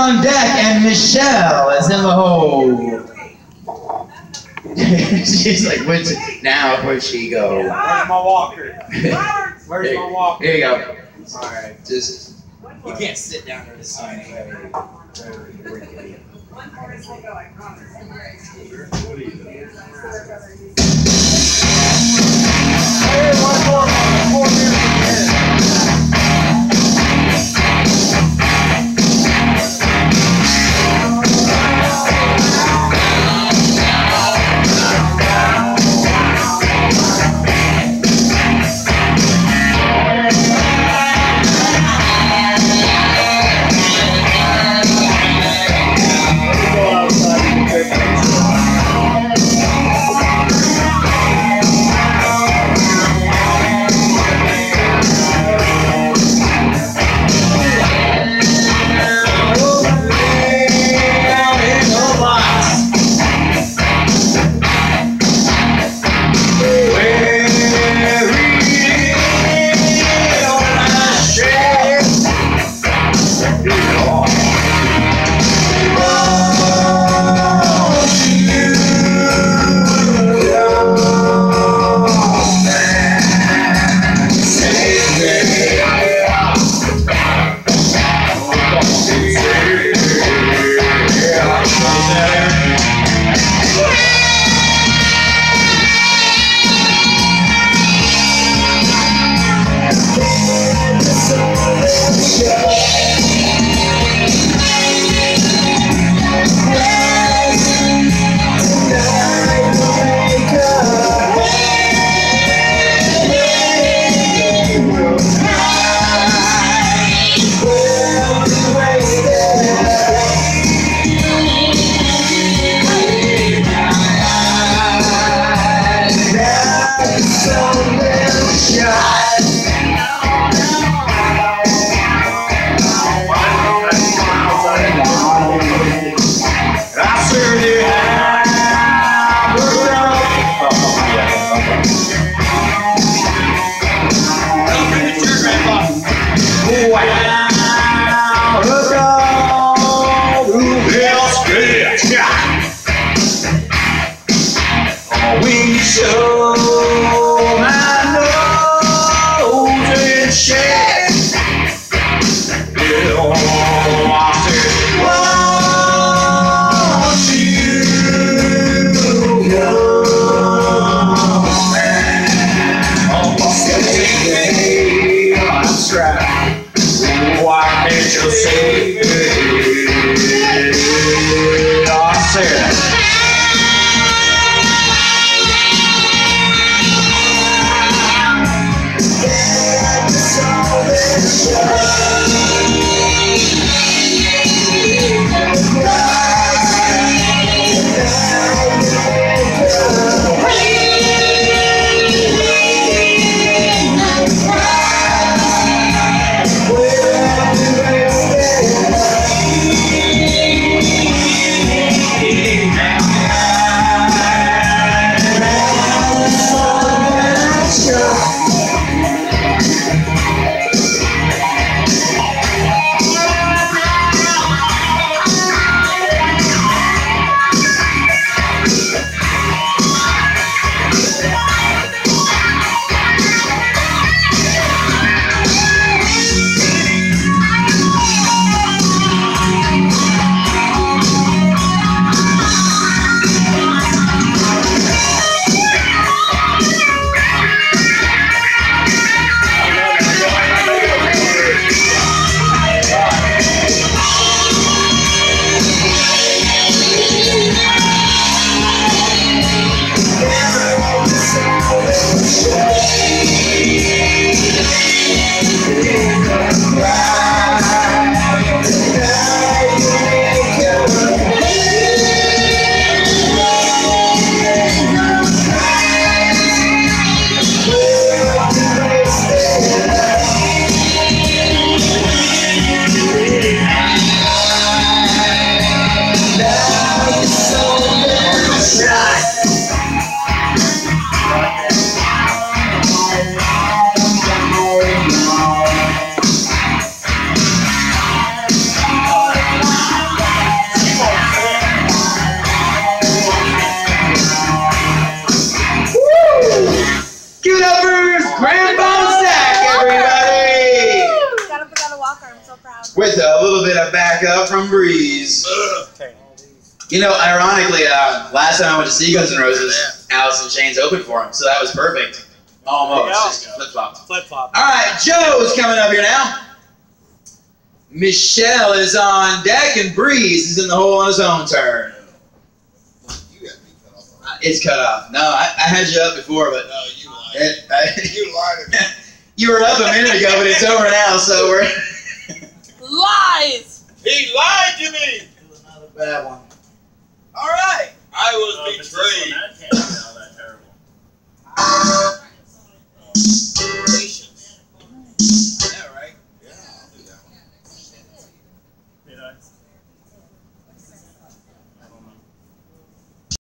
on deck, and Michelle is in the hole. She's like, now where'd she go? Where's my walker? Where's my walker? Here you go. Alright. Just, You can't sit down there this time. little bit of backup from Breeze. You know, ironically, last time I went to see Guns N' Roses, Alice in Chains opened for him, so that was perfect. Almost. Just flip-flopped. Flip-flop. All right, Joe's coming up here now. Michelle is on deck, and Breeze is in the hole on his own turn. It's cut off. No, I had you up before, but No, you lied. You lied to me. You were up a minute ago, but it's over now, so we're... Lies! He lied to me. Another bad one. All right. I was betrayed. That can't be all that terrible. Yeah, right. Yeah, I'll do that one. You know,